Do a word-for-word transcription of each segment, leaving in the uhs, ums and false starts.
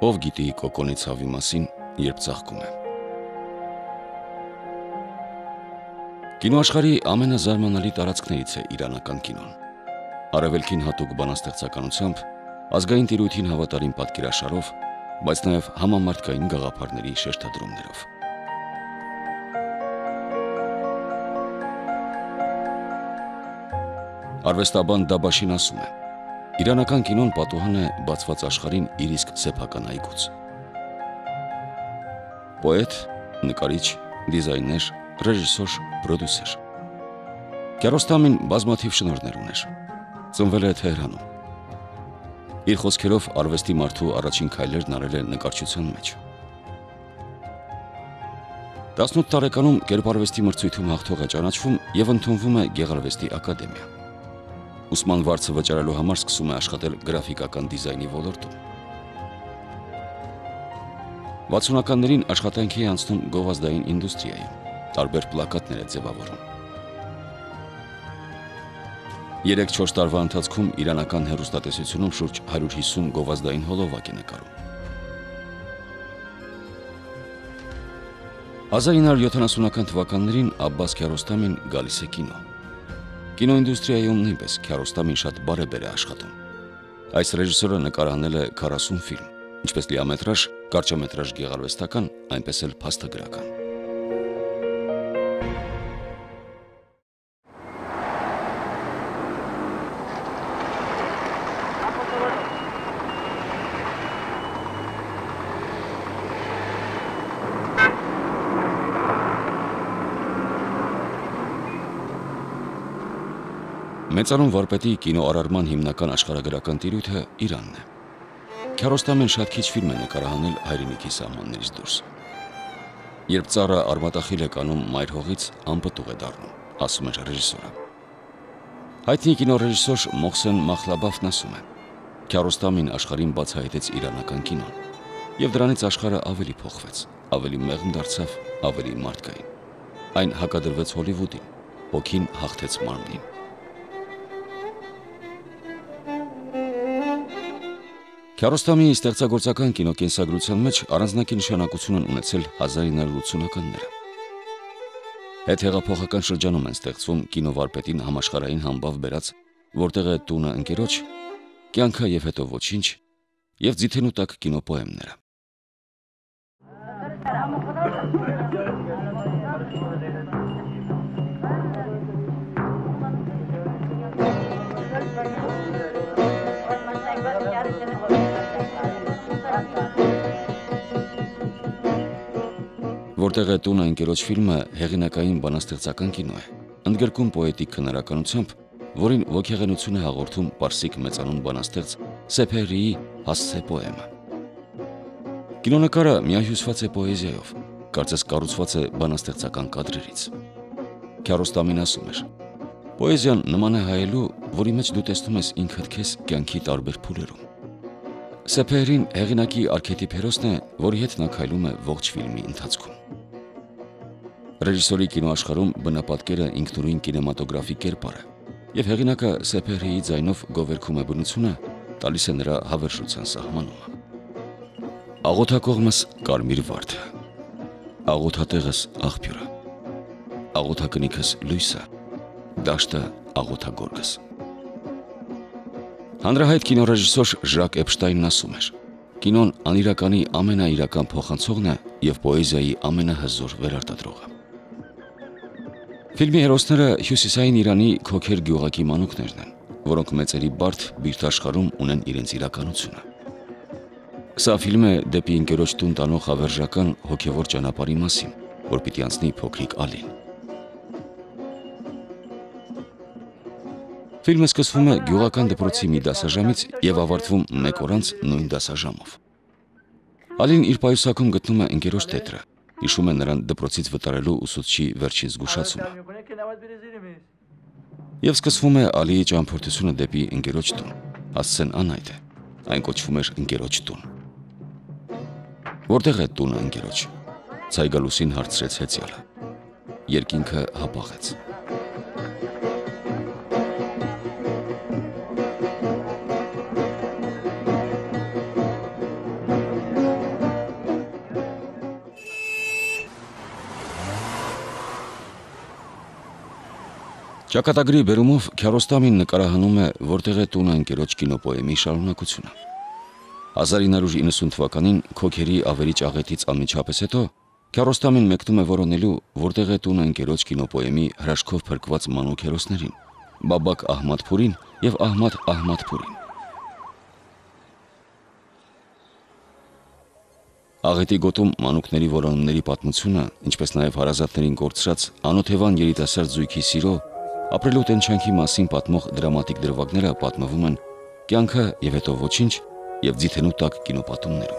Ով գիտի կոկոնի ցավի մասին, երբ ծաղկում է։ Կինոաշխարհի ամենազարմանալի տարածքներից է իրանական կինոն։ Արևելքին հատուկ բանաստեղծականությամբ, ազգային տիրույթին հավատարիմ պատկերաշարով, բայց նաև համամարտկային գաղափարների շեշտադրումներով։ Արվեստաբան Դաբաշին ասում է. իրանական կինոն պատուհան է բացված աշխարհին իր իսկ սեփական այգուց։ Պոետ, նկարիչ, դիզայներ, ռեժիսոր, պրոդյուսեր։ Քիարոստամին բազմաթիվ շնորհներ ուներ։ Ծնվել է Թեհրանում։ Իր խոսքերով արվեստի մարդու առաջին քայլերն արել է նկարչության մեջ։ տասնութ տարեկանում կերպարվեստի մրցույթում հաղթող է ճանաչվում եւ ընդունվում է Գեղարվեստի ակադեմիա։ Ուսման վարձը վճարելու համար սկսում է աշխատել գրաֆիկական դիզայնի ոլորտում։ վաթսունականներին աշխատանքի է անցնում գովազդային ինդուստրիայում, տարբեր պլակատներ է ձևավորում։ երեք-չորս տարվա ընթացքում իրանական հեռուստատեսությունում շուրջ հարյուր հիսուն գովազդային հոլովակ է նկարում։ հազար ինը հարյուր յոթանասունական թվականներին Աբբաս Քիարոստամին գալիս է կինո։ Կինոինդուստրիայում նույնպես Քիարոստամին շատ բարեբեր է աշխատում։ Այս ռեժիսորը նկարահանել է քառասուն ֆիլմ, ինչպես լիամետրաժ, կարճամետրաժ գեղարվեստական, այնպես էլ փաստագրական։ Մեծանուն վարպետի կինոարարման հիմնական աշխարհագրական տիրույթը Իրանն է։ Քիարոստամին շատ քիչ ֆիլմ է նկարահանել հայրենիքի սահմաններից դուրս։ Երբ ծառը արմատախիլ է կանում մայր հողից, անպտուղ է դառնում, ասում է ռեժիսորը։ Հայտնի կինոռեժիսոր Մոխսեն Մախլաբաֆն ասում է. Քիարոստամին աշխարհին բացահայտեց իրանական կինոն, եւ դրանից աշխարհը ավելի փոխվեց, ավելի մեղմ դարձավ, ավելի մարդկային։ Այն հակադրվեց Հոլիվուդին, հոգին հաղթեց մարմնին։ Քիարոստամի ստեղծագործական կինոկենսագրության մեջ առանձնակի նշանակություն են ունեցել հազար ինը հարյուր ութսունականները։ Հետհեղափոխական շրջանում են ստեղծվում կինովարպետին համաշխարհային համբավ բերած «Որտեղ է տունը ընկերոջ», «Կյանքը եւ հետո ոչինչ» եւ «Ձիթենու տակ» կինոպոեմները։ «Որտեղ է տունը ընկերոջ» ֆիլմը հեղինակային բանաստեղծական կինո է, ընդգրկում պոետիկ քննարականությամբ, որին ոգեղենություն է հաղորդում պարսիկ մեծանուն բանաստեղծ Սեփեհրիի «Հասցե» պոեմը։ Կինոնկարը միահյուսված է պոեզիայով, կարծես կառուցված է բանաստեղծական կադրերից։ Քիարոստամին ասում էր. «Պոեզիան նման է հայելու, որի մեջ դու տեսնում ես ինքդ քեզ կյանքի տարբեր փուլերում»։ Սեփեհրին հեղինակի արքետիպ հերոսն է, որի հետ նա քայլում է ողջ ֆիլմի ընթացքում։ Ռեժիսորի կինոաշխարհում բնապատկերը ինքնուրույն կինեմատոգրաֆի կերպար է, եւ հեղինակը Սեփեհրիի ձայնով գովերգում է բնությունը, տալիս է նրա հավերժության սահմանումը։ Աղոթակողմս կարմիր վարդը, աղոթատեղս աղբյուրը, աղոթակնիքս լույսը, դաշտը աղոթագորգս։ Հանրահայտ կինոռեժիսոր Ժակ Էփշտայնն ասում էր. «Կինոն անիրականի ամենաիրական փոխանցողն է եւ պոեզիայի ամենահզոր վերարտադրողը»։ Ֆիլմի հերոսները հյուսիսային Իրանի քոքեր գյուղակի մանուկներն են, որոնք մեծերի բարդ բիրտ աշխարհում ունեն իրենց իրականությունը։ Սա ֆիլմ է դեպի ընկերոջ տուն տանող հավերժական հոգևոր ճանապարհի մասին, որ պիտի անցնի փոքրիկ Ալին։ Ֆիլմը սկսվում է գյուղական դպրոցի մի դասաժամից եւ ավարտվում մեկ օր անց նույն դասաժամով։ Ալին իր պայուսակում գտնում է ընկերոջ տետրը, հիշում է նրան դպրոցից վտարելու ուսուցչի վերջին զգուշացումը։ Եվ սկսվում է Ալիի ճամփորդությունը դեպի ընկերոջ տուն։ Հասցեն անհայտ է, այն կոչվում էր ընկերոջ տուն։ «Որտեղ է տունը ընկերոջ»։ Ցայգալուսին հարցրեց հեծյալը։ Երկինքը հապաղեց։ Ճակատագրի բերումով Քյարոստամին նկարահանում է «Որտեղ է տունը» ընկերոջ կինոպոեմի շարունակությունը։ հազար ինը հարյուր իննսուն թվականին Քոքերի ավերիչ աղետից անմիջապես հետո Քյարոստամին մեկնում է որոնելու «Որտեղ է տունը» ընկերոջ կինոպոեմի հրաշքով փրկված մանուկ հերոսներին՝ Բաբակ Ահմադփուրին եւ Ահմադ Ահմադփուրին։ Աղետի գոտում մանուկների որոնումների պատմությունը, ինչպես նաև հարազատներին կորցրած անօթևան երիտասարդ զույգի սիրո, ապրելու տենչանքի մասին պատմող դրամատիկ դրվագները պատմվում են «Կյանքը եւ հետո ոչինչ» եւ «Ձիթենու տակ» կինոպատումներում։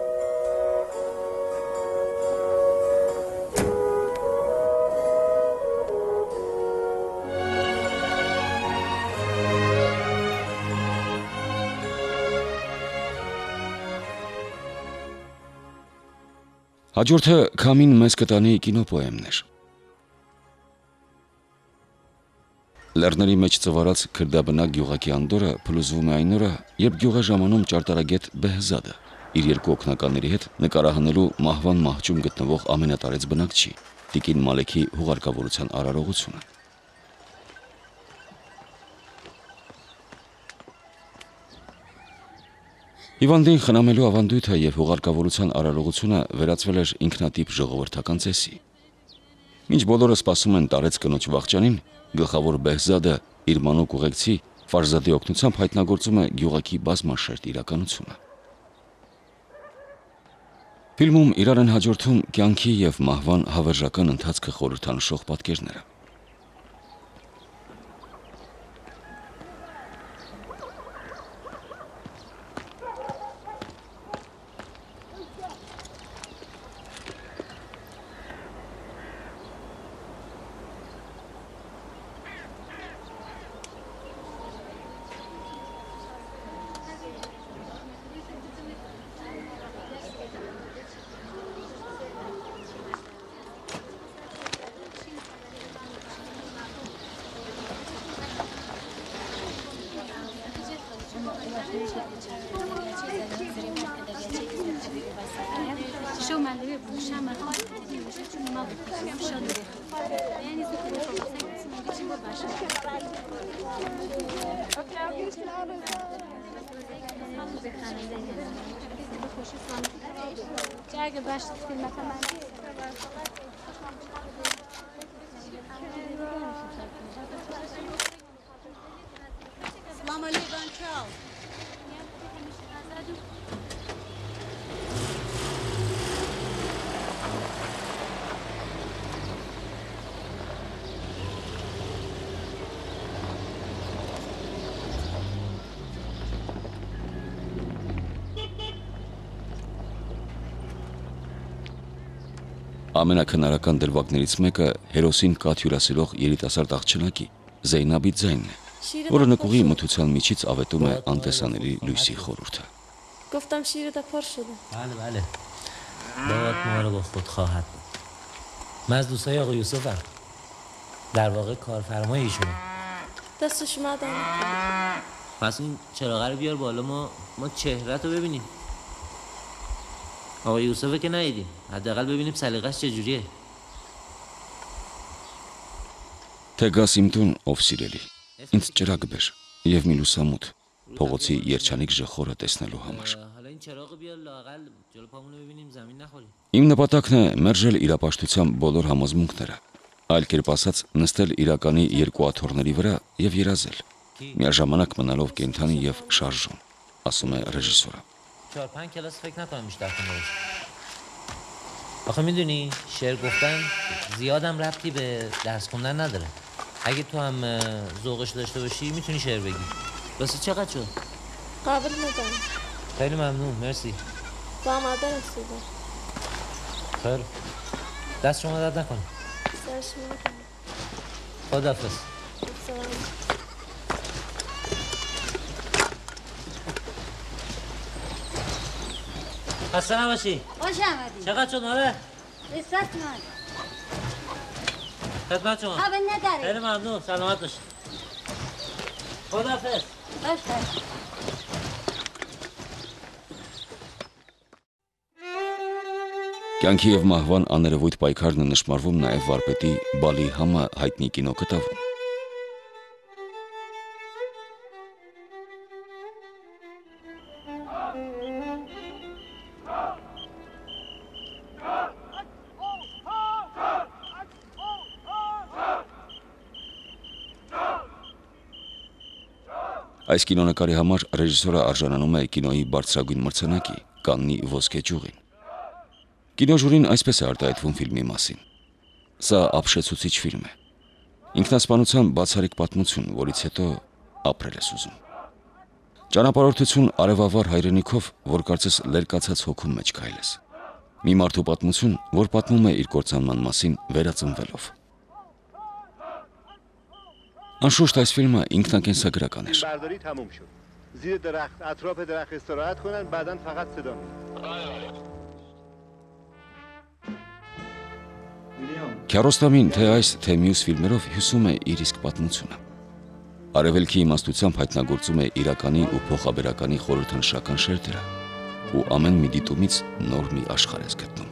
Հաջորդը քամին մեզ կտանի կինոպոեմներ։ Լեռների մեջ ծվարած քրդաբնակ գյուղակի անդորը փլուզվում է այն օրը, երբ գյուղ է ժամանում ճարտարագետ Բեհզադը իր երկու օգնականների հետ նկարահանելու մահվան մահճում գտնվող ամենատարեց բնակչի՝ տիկին Մալեքի հուղարկավորության արարողությունը։ Հիվանդին խնամելու ավանդույթը եւ հուղարկավորության արարողությունը վերածվել էր ինքնատիպ ժողովրդական ծեսի։ Մինչ բոլորը սպասում են տարեց կնոջ վախճանին, գլխավոր Բեհզադը իր մանուկ ուղեկցի Ֆարզադի օգնությամբ հայտնագործում է գյուղակի բազմաշերտ իրականությունը։ Ֆիլմում իրար են հաջորդում կյանքի եւ մահվան հավերժական ընթացքը խորհրդանշող պատկերները։ Ամենակնարական դրվագներից մեկը հերոսին կաթ հյուրասիրող երիտասարդ աղջնակի Զեյնաբի ձայնն է, որը նկուղի մթության միջից ավետում է անտեսանելի լույսի խորհուրդը։ گفتم شیرت پر شده. بله بله. بابات ما رو با خود خواهد بود. من از دوستای آقا یوسفم. در واقع کارفرمای ایشونه. دستش مدام. پس این چراغ رو بیار بالا ما ما چهرت رو ببینیم. آقا یوسفه که ندیدیم. حداقل ببینیم سلیقه‌اش چجوریه. Թե գաս իմ տուն, ով սիրելի, ինձ ճրագ բեր եւ մի լուսամուտ փողոցի երջանիկ ժխորը տեսնելու համար։ حالا این چراغ رو بیار لااقل جلو پامونو ببینیم زمین نخوریم. Իմ նպատակն է մերժել իրապաշտության բոլոր համոզմունքները, այլ կերպ ասած նստել իրականի երկու աթոռների վրա եւ երազել, միաժամանակ մնալով կենթանի եւ շարժուն, ասում է ռեժիսորը։ چهار پنج کلاس فکر نکنم بیشتر خونده باشه. آخه میدونی شعر گفتن زیادم ربطی به درس خوندن نداره. اگه تو هم ذوقش داشته باشی میتونی شعر بگی. واسه چقدر شد؟ قابل ندارم. خیلی ممنون مرسی. با آماده رسیده. خیلی. دست شما درد نکنه. سرش میکنم. خداحافظ. سلام. خسته نباشی. خوش آمدی. چقدر شد ماله؟ بیست تومن. خدمت شما. آب نداری. خیلی ممنون سلامت باشی. خداحافظ. باش باش. Կյանքի եւ մահվան աներևույթ պայքարն է նշмарվում նաեւ վարպետի Բալի համը հայտնի կինոկտավում։ Այս կինոնկարի համար ռեժիսորը արժանանում է կինոյի բարձրագույն մրցանակի՝ Կաննի ոսկե ճյուղին։ Կինոժյուրին այսպես է արտահայտվում ֆիլմի մասին. Սա ապշեցուցիչ ֆիլմ է։ Ինքնասպանության բացառիկ պատմություն, որից հետո ապրել ես ուզում։ Ճանապարհորդություն արևավար հայրենիքով, որ կարծես լերկացած հոգում մեջ քայլես։ Մի մարդու պատմություն, որ պատմում է իր կործանման մասին վերածնվելով։ Անշուշտ այս ֆիլմը ինքնակենսագրական էր։ برداری تموم شد. زیر درخت اطراف درخت استراحت کنن بعدن فقط صدا می‌کنن. Քյարոստամին թե այս, թե մյուս ֆիլմերով հյուսում է իր իսկ պատմությունը։ Արևելքի իմաստությամբ հայտնագործում է իրականի ու փոխաբերականի խորհրդանշական շերտերը ու ամեն մի դիտումից նոր մի աշխարհ ես գտնում։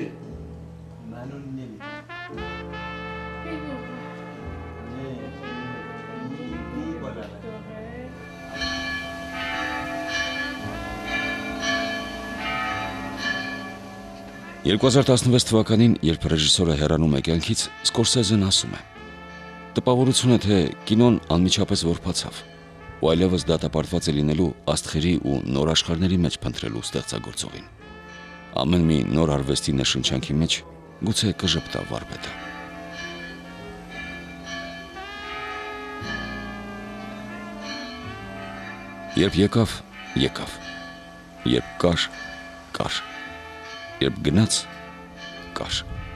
երկու հազար տասնվեց թվականին, երբ ռեժիսորը հեռանում է կյանքից, Սկորսեզեն ասում է. Տպավորություն է, թե կինոն անմիջապես որբացավ, ու այլևս դատապարտված է լինելու աստղերի ու նոր աշխարհների մեջ փնտրելու ստեղծագործողին։ Ամեն մի նոր արվեստի ներշնչանքի մեջ գուցե կժպտա վարպետը։ Երբ եկավ, եկավ, երբ կար, կար, երբ գնաց, կար։